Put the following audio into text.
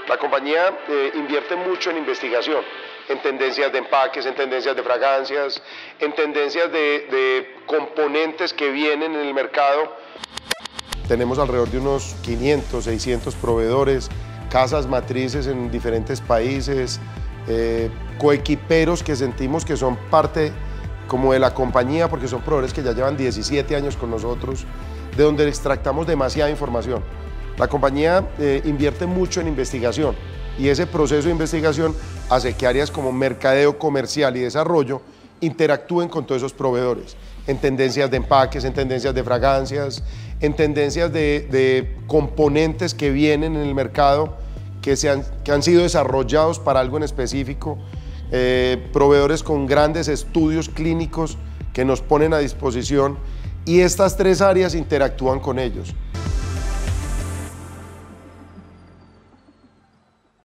La compañía invierte mucho en investigación, en tendencias de empaques, en tendencias de fragancias, en tendencias de componentes que vienen en el mercado. Tenemos alrededor de unos 500, 600 proveedores, casas matrices en diferentes países, coequiperos que sentimos que son parte como de la compañía, porque son proveedores que ya llevan 17 años con nosotros, de donde extractamos demasiada información. La compañía invierte mucho en investigación y ese proceso de investigación hace que áreas como mercadeo, comercial y desarrollo interactúen con todos esos proveedores, en tendencias de empaques, en tendencias de fragancias, en tendencias de componentes que vienen en el mercado que han sido desarrollados para algo en específico, proveedores con grandes estudios clínicos que nos ponen a disposición, y estas tres áreas interactúan con ellos.